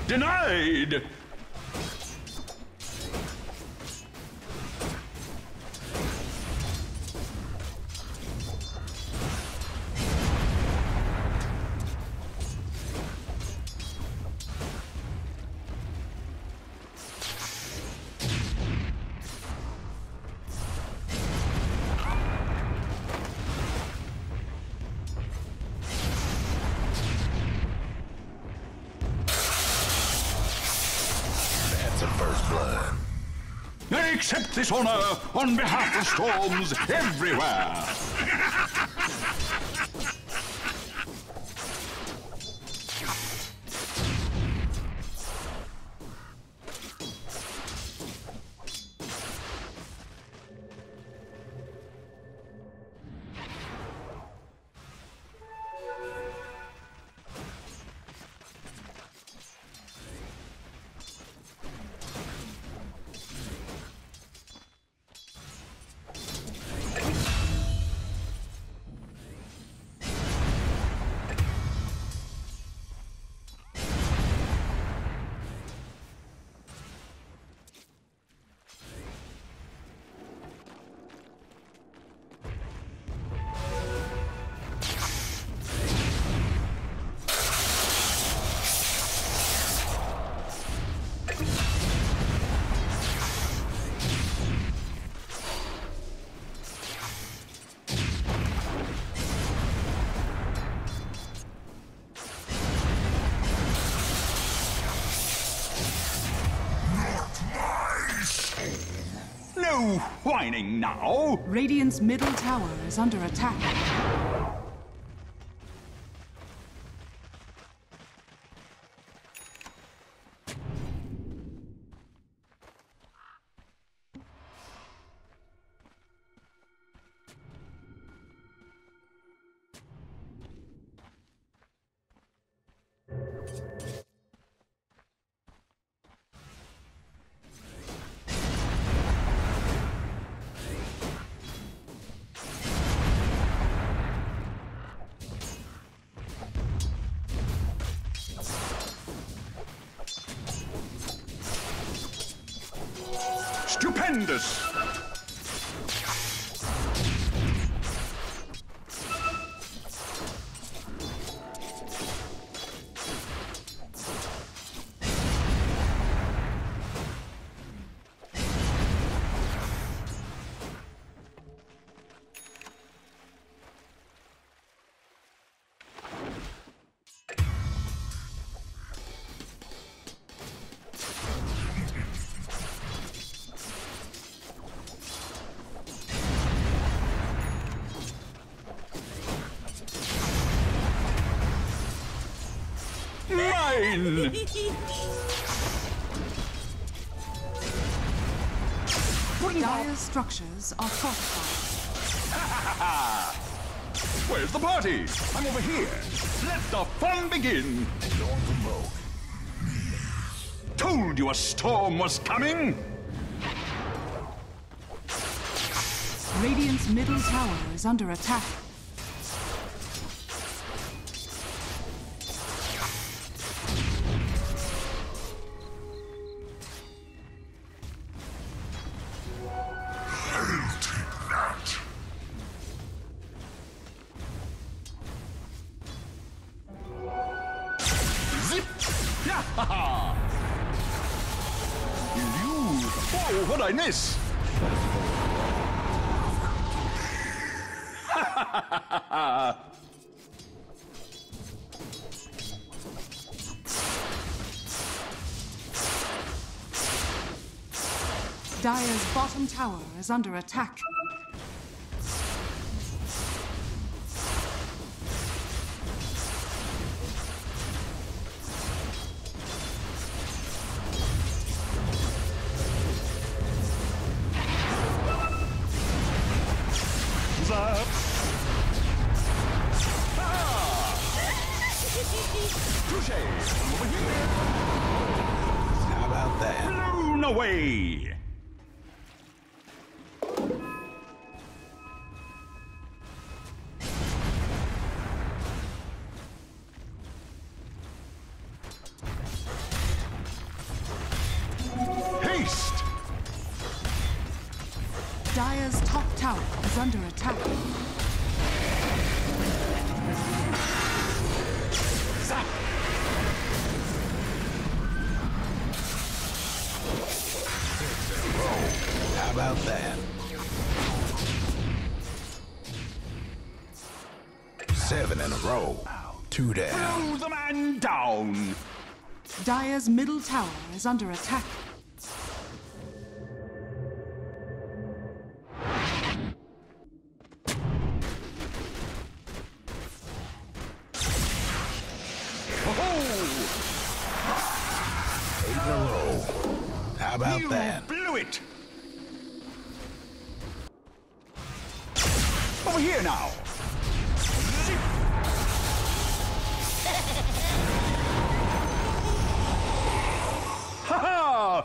Denied! I accept this honor on behalf of storms everywhere. No whining now! Radiant's middle tower is under attack. Stupendous! Mine! Dire's structures are fortified. Where's the party? I'm over here. Let the fun begin. Don't provoke. Told you a storm was coming. Radiant's middle tower is under attack. Oh, what'd I miss? Dire's bottom tower is under attack. How about that? Blown away! Dire's top tower is under attack. How about that? 7 in a row. 2 down. Throw the man down. Dire's middle tower is under attack. Eight in a row. How about You that? blew it. Over here now. Ha ha!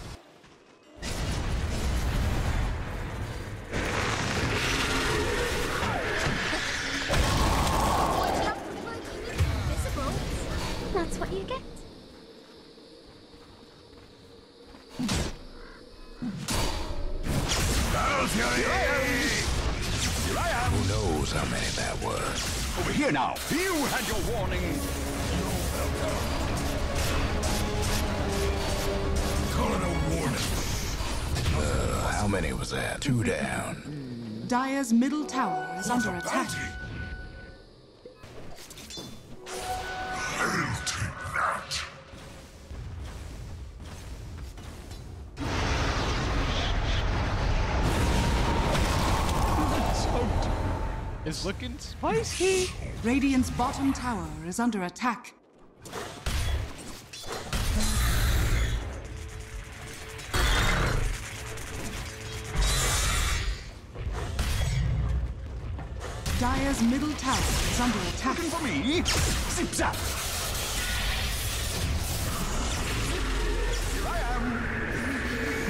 Watch out for my invisible. That's what you get. Here I am. Who knows how many that was? Over here now. You had your warning. Calling a warning. How many was that? 2 down. Dire's middle tower is under attack. It's looking spicy. Radiant's bottom tower is under attack. Dire's middle tower is under attack. Looking for me? Zip zap. Here I am.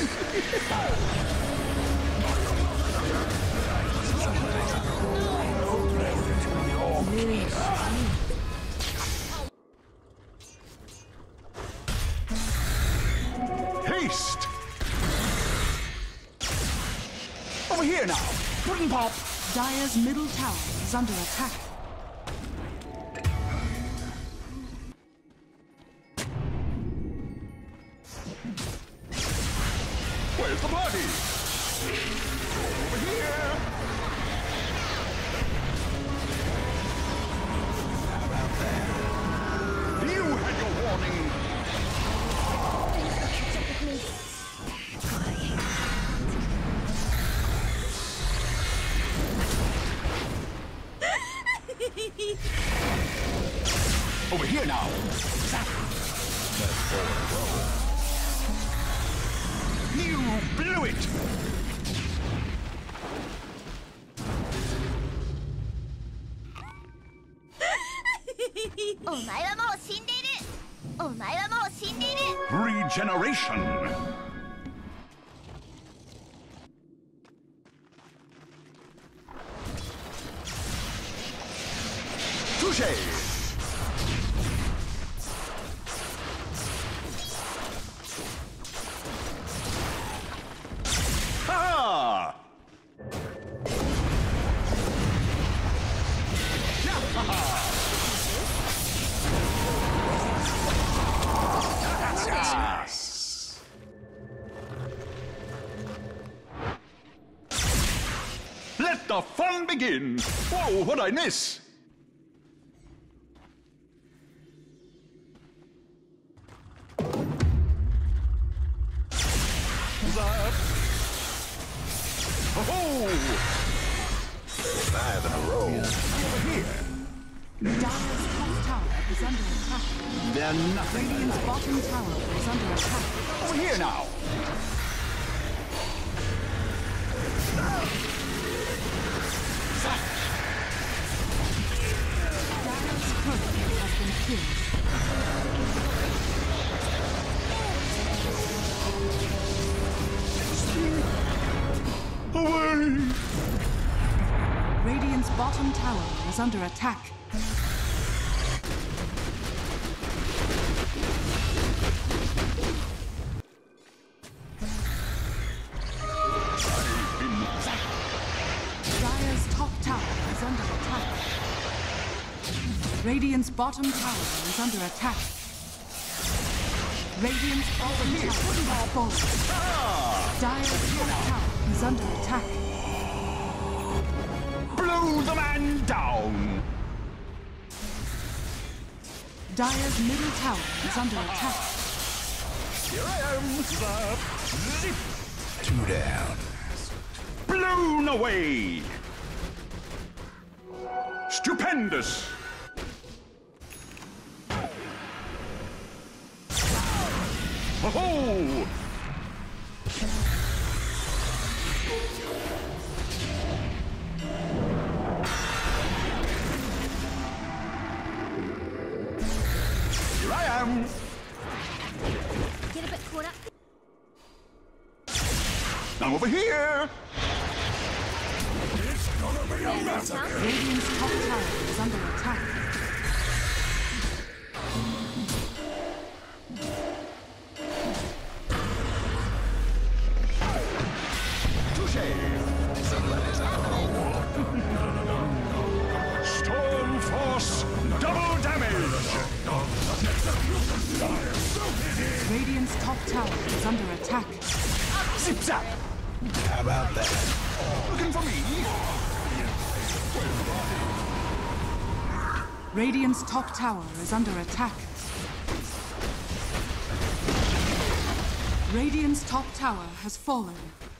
Haste. Over here now. Pudding pop. Dire's middle tower is under attack. Where's the party? Over here. How about that? You had your warning. Catch up with me. Over here now. You blew it. お前はもう死んでいる。お前はもう死んでいる。 Regeneration. Touche. Ha! Yes. Let the fun begin. Whoa, what'd I miss? Zap. Oh! 5 in a row. Over here. Dire's top tower is under attack. They're nothing. Radiant's bottom tower is under attack. Over here now. Dire's turret has been killed. Away. Radiant's bottom tower is under attack. Radiant's bottom tower is under attack. Radiant's bottom tower is falling. Dire's top tower is under attack. Blow the man down! Dire's middle tower is under attack. Here I am! Zip! 2 down. Blown away! Stupendous! Ho-ho! Here I am! Get a bit caught up. I'm over here! Radiant's top tower is under attack. Storm Force, double damage! Radiant's top tower is under attack. Zip zap! How about that? Looking for me? Radiant's top tower is under attack. Radiant's top tower has fallen.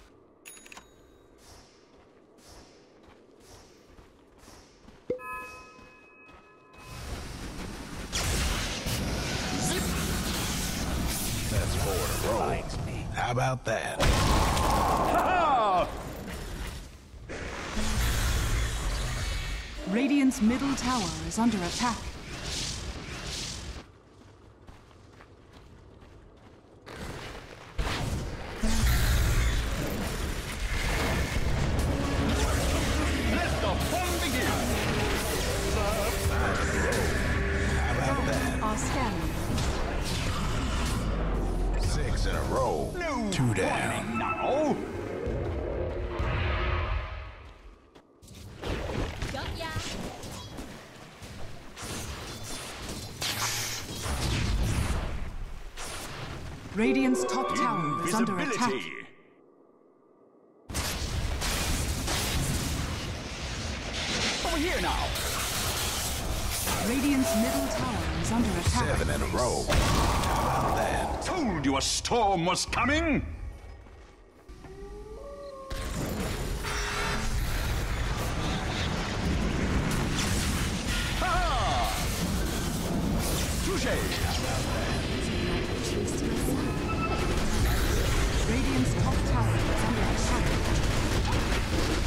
That's 4 in a row. How about that? Ha-ha! Radiant's middle tower is under attack. Let the fun begin! How about that? Are scanning. 6 in a row. No 2 down. now! Got ya. Radiant's top tower is under attack. Invisibility! Over here now! Radiant's middle tower is under attack. 7 in a row. How about that? Told you a storm was coming! Ha! Touché! Radiant's top tower is under attack.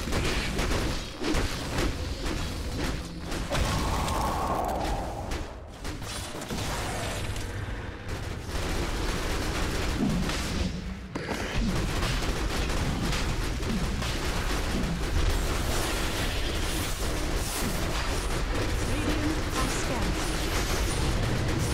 Radiant are scanning.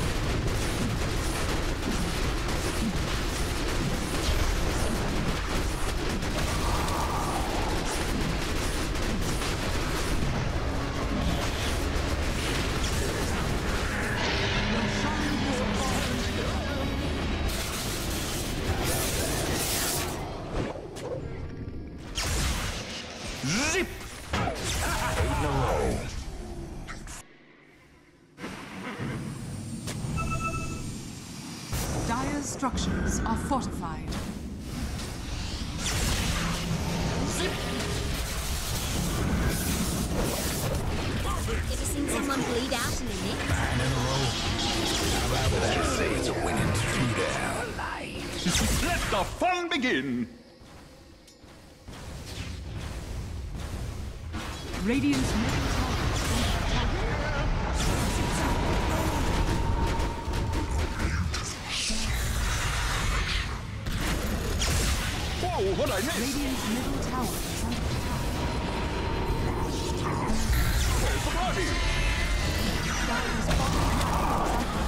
Zip! 8 in a row. Dire's structures are fortified. Ever seen someone bleed out in a nick? 9 in a row. How about that? Say it's a winning 2 down. Let the fun begin! Radiant's middle tower is under attack. Whoa, what'd I miss? Radiant's middle tower is under attack. Where's the party? Dire's bottom tower is under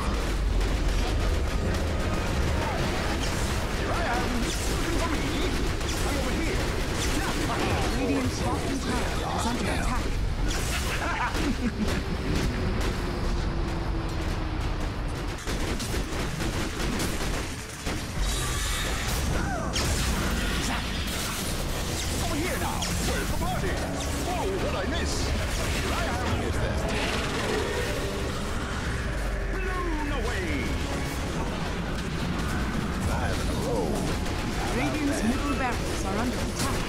attack. Here I am! Looking for me? I'm over here! Radiant's bottom tower is under attack. party? Whoa, what'd I miss? Here I am. It's that Blown away. 5 in a row. Radiant's middle barracks are under attack.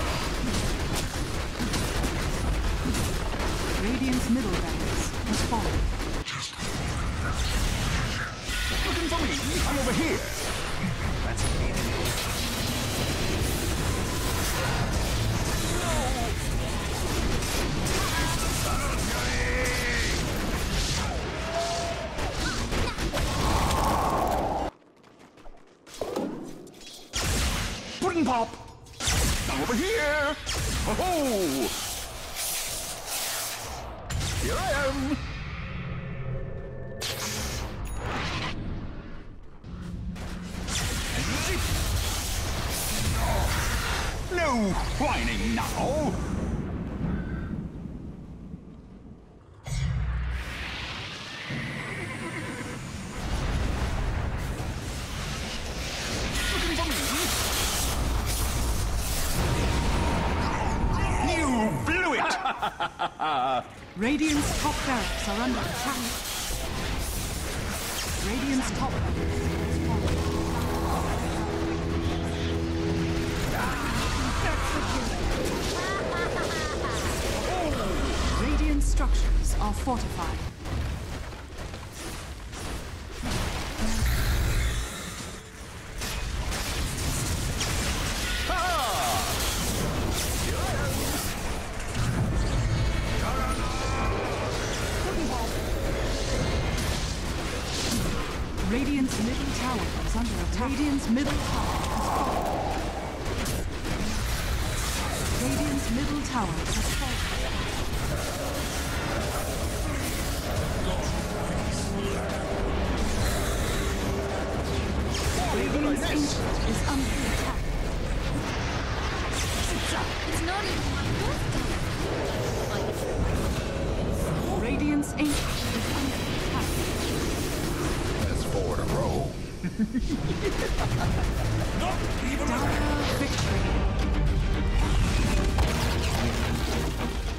Radiant's middle barracks has fallen. Looking for me? I'm over here. That's me. Pudding pop. I'm over here. Oh! Here I am. No whining now. Looking for me? You blew it. Radiant's top barracks are under attack. Radiant's top barracks has fallen. Radiant structures are fortified. Radiant's middle tower is under attack. Radiant's middle tower has fallen. Radiant's middle tower has fallen. Radiant's ancient is under attack. It's not even my birthday. Radiant's ancient is under attack. That's 4 in a row. Dire victory.